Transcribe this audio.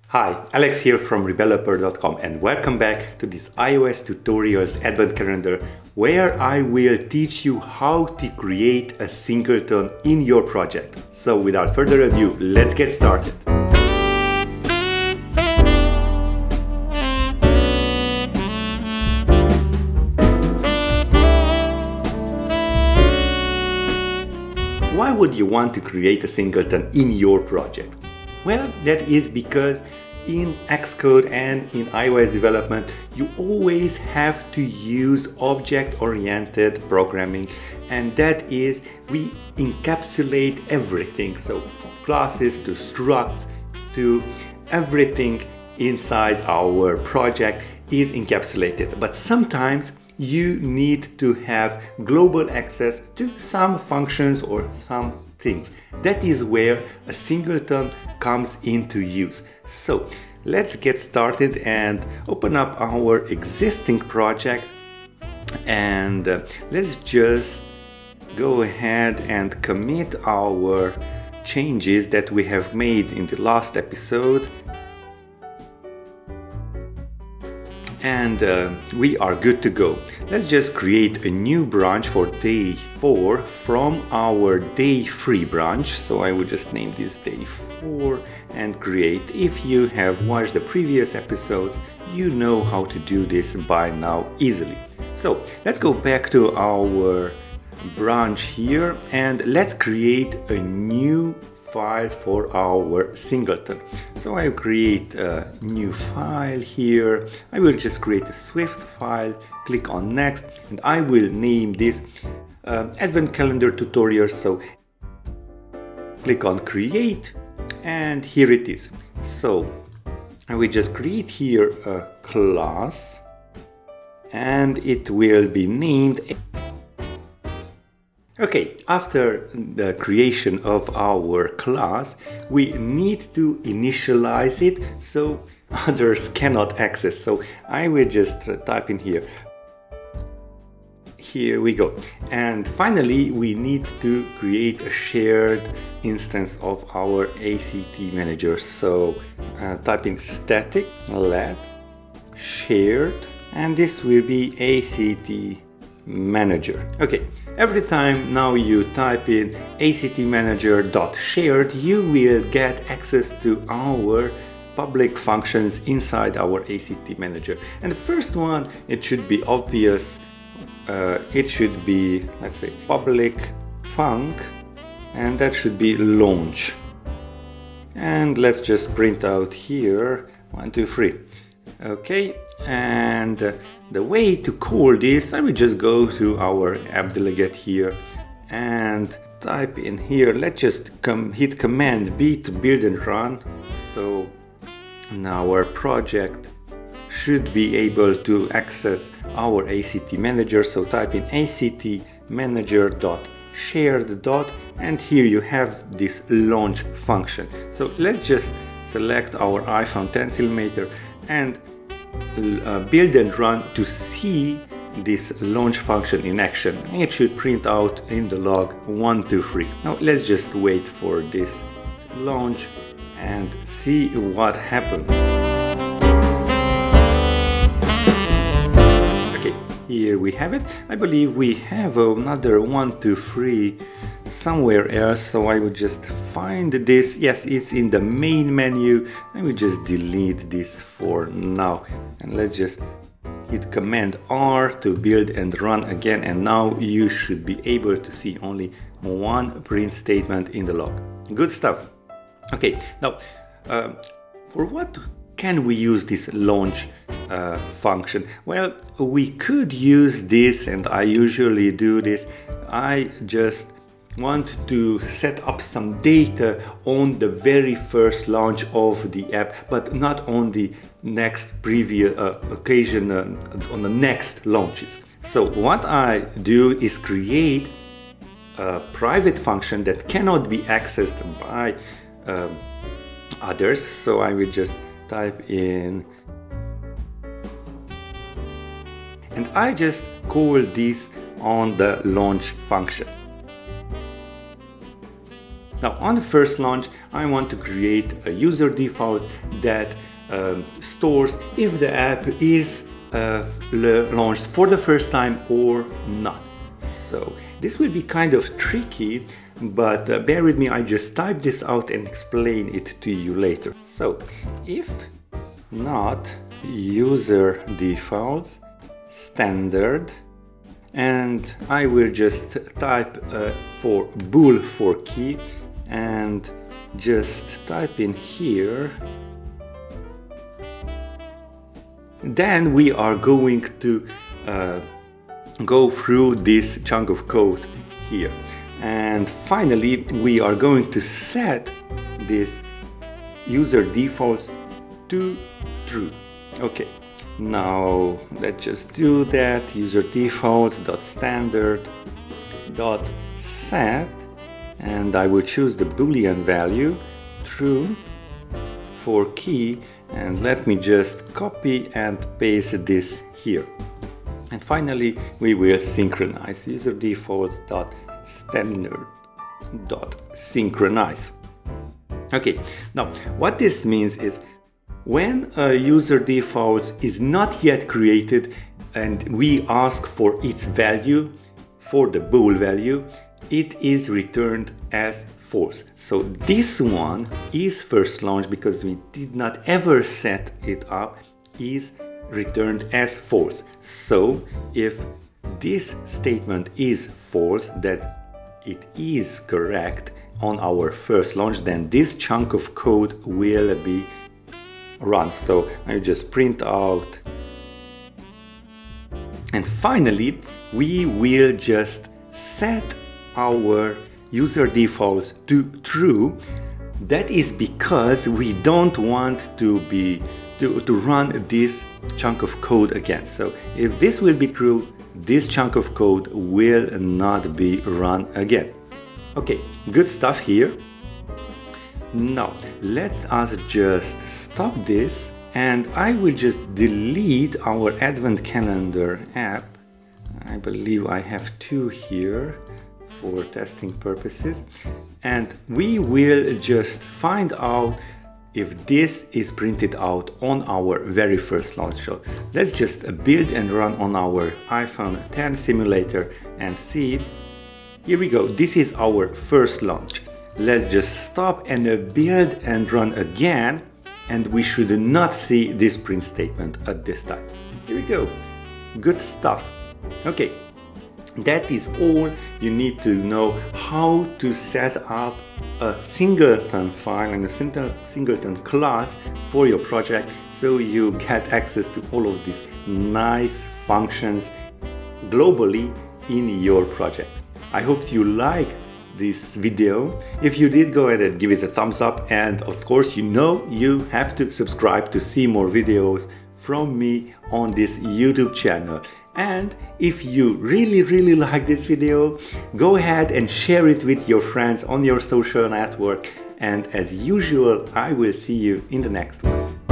Hi, Alex here from Rebeloper.com and welcome back to this iOS tutorials advent calendar where I will teach you how to create a singleton in your project. So without further ado, let's get started. Why would you want to create a singleton in your project? Well, that is because in Xcode and in iOS development, you always have to use object-oriented programming, and that is we encapsulate everything. So from classes to structs to everything inside our project is encapsulated. But sometimes you need to have global access to some functions or some things. That is where a singleton comes into use. So let's get started and open up our existing project, and let's just go ahead and commit our changes that we have made in the last episode. And we are good to go. Let's just create a new branch for day 4 from our day 3 branch. So I would just name this day 4 and create. If you have watched the previous episodes, you know how to do this by now easily. So let's go back to our branch here and let's create a new file for our singleton. So I will create a new file here. I will just create a Swift file, click on next, and I will name this advent calendar tutorial. So click on create, and here it is. So I will just create here a class and it will be named. Okay, after the creation of our class, we need to initialize it so others cannot access. So I will just type in here. Here we go. And finally, we need to create a shared instance of our ACT manager. So typing static let shared, and this will be ACT manager. Okay, every time now you type in ACT manager.shared, you will get access to our public functions inside our ACT manager. And the first one, it should be obvious. It should be, let's say, public func, and that should be launch. And let's just print out here 1, 2, 3. Okay, and the way to call this, I will just go to our app delegate here and type in here. Let's just hit command B to build and run. So now our project should be able to access our ACT manager. So type in ACT manager.shared. And here you have this launch function. So let's just select our iPhone Stencilometer and build and run to see this launch function in action. It should print out in the log 1, 2, 3. Now let's just wait for this launch and see what happens. Okay, here we have it. I believe we have another 1, 2, 3 somewhere else, so I would just find this. Yes, it's in the main menu. I will just delete this for now, and let's just hit command R to build and run again, and now you should be able to see only one print statement in the log. Good stuff. Okay, now for what can we use this launch function? Well, we could use this, and I usually do this. I just want to set up some data on the very first launch of the app, but not on the next previous occasion, on the next launches. So what I do is create a private function that cannot be accessed by others. So I will just type in, and I just call this on the launch function. Now on the first launch, I want to create a user default that stores if the app is launched for the first time or not. So this will be kind of tricky, but bear with me, I just type this out and explain it to you later. So if not user defaults standard, and I will just type for bool for key and just type in here, then we are going to go through this chunk of code here, and finally we are going to set this user defaults to true. Okay, now let's just do that. User defaults dot standard dot set, and I will choose the boolean value true for key, and let me just copy and paste this here. And finally we will synchronize user defaults dot standard dot synchronize. Okay, now what this means is when a user defaults is not yet created and we ask for its value, for the bool value, it is returned as false. So this one is first launch because we did not ever set it up, is returned as false. So if this statement is false, that it is correct on our first launch, then this chunk of code will be run. So I just print out, and finally we will just set our user defaults to true. That is because we don't want to run this chunk of code again. So if this will be true, this chunk of code will not be run again. Okay, good stuff here. Now let us just stop this, and I will just delete our advent calendar app. I believe I have two here for testing purposes, and we will just find out if this is printed out on our very first launch. So let's just build and run on our iPhone 10 simulator and see. Here we go, this is our first launch. Let's just stop and build and run again, and we should not see this print statement at this time. Here we go, good stuff. Okay, that is all you need to know how to set up a Singleton file and a Singleton class for your project, so you get access to all of these nice functions globally in your project. I hope you like this video. If you did, go ahead and give it a thumbs up, and of course you have to subscribe to see more videos from me on this YouTube channel. And if you really like this video, go ahead and share it with your friends on your social network, and as usual I will see you in the next one.